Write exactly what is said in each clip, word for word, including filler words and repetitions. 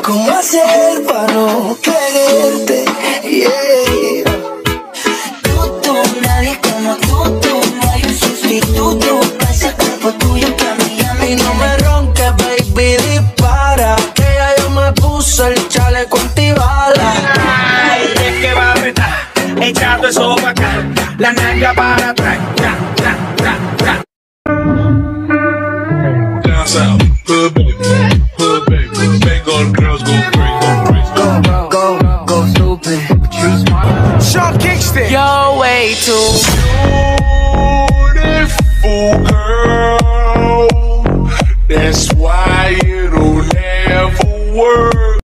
¿Cómo hacer para no quererte? Yeah. Tú, tú, nadie como tú, tú. No hay un sustituto para ese cuerpo tuyo que a mí, a mí. Y no me ronques, baby, dispara, que ya yo me puse el chaleco antibala. Ay, es que va a apretar, echando eso para acá, la nalga para atrás, tra, tra, tra, tra. Down south, hood baby, hood baby, Bengal girls go crazy, go crazy. Go, go, go stupid, but you smart. Sean Kingston, You're way too Beautiful girl, that's why it'll never work.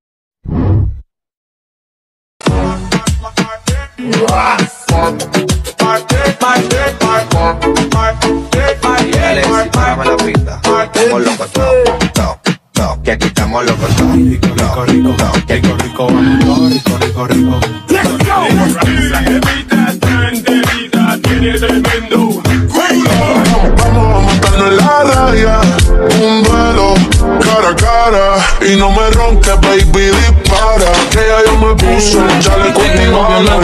Dame la pista, estamos locos todos, todos, todos, que aquí estamos locos todos. Rico, rico, rico, que aquí rico, rico, rico, rico, rico. let's go. Tiene tremendo culo. Vamos a montarnos en la raya, un duelo cara a cara. Y no me ronques, baby, dispara, que ya yo me puse un chaleco antibala.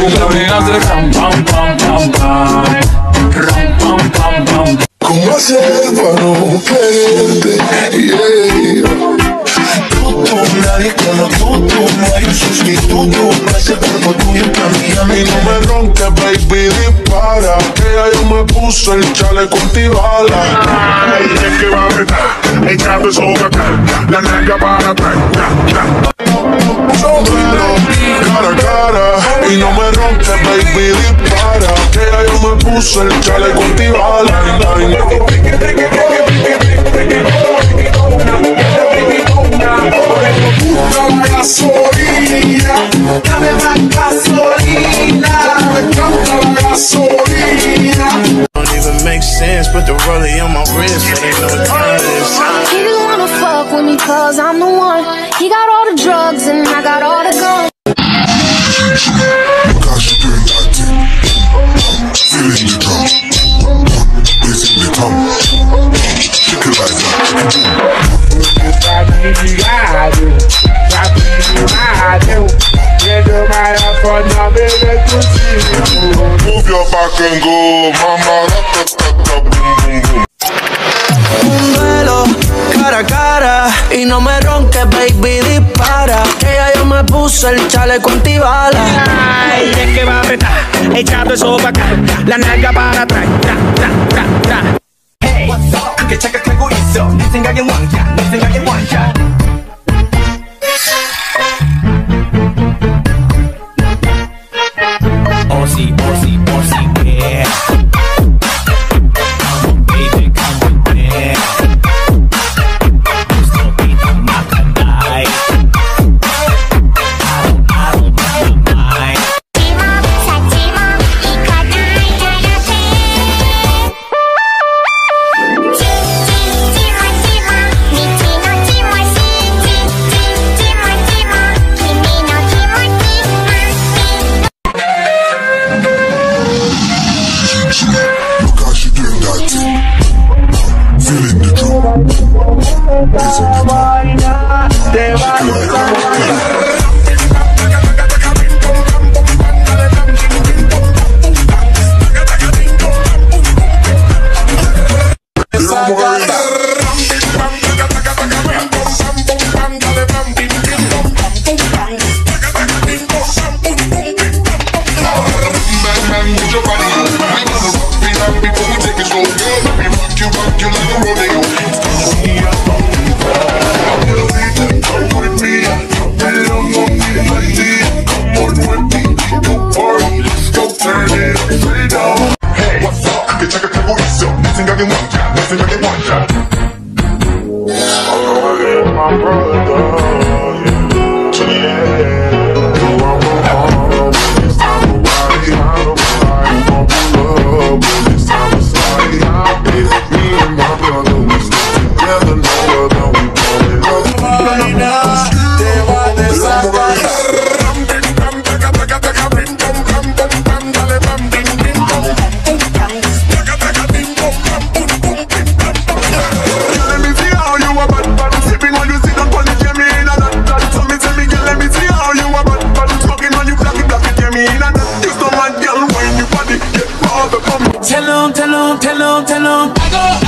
¿Cómo hacer para no quererte? Yeah. Tú, tú, nadie como tú, tú. No hay un sustituto para ese cuerpo tuyo que a mí, a mí. Y no me ronques, baby, dispara, que ya yo me puse el chaleco antibala. Ay, es que va a apretar, echando eso para acá, la nalga para atrás, tra, tra. Duelo, cara a cara, y no me ronques, baby, dispara, que ya yo me puse el chaleco antibala. Gasolina, dame más gasolina, me encanta la gasolina. Don't even make sense, put the rollie on my wrist so they know what time it is. He just wanna fuck with me cause I'm the one. He got all the drugs and I got all the guns. Look how she doing that thing. Feeling the drum, raising the tongue. Shake it like that. Move your back and go, mama. un duelo cara a cara. Y no me ronques, baby, dispara, que ya yo me puse el chaleco antibala. Ay, es que va a apretar, echando eso para acá, la nalga para atrás, tra, tra, tra, tra. Hey, what's up? 그 착각하고 있어. 네 생각엔 왕자, 네 생각엔 왕자. Aussie, Aussie, Aussie, yeah. Baby, come with me. Gusto kita makanay. Look how she doing that thing. Feeling the drum, raising the tongue. Shake it like that. Rodeo. tell them, back up.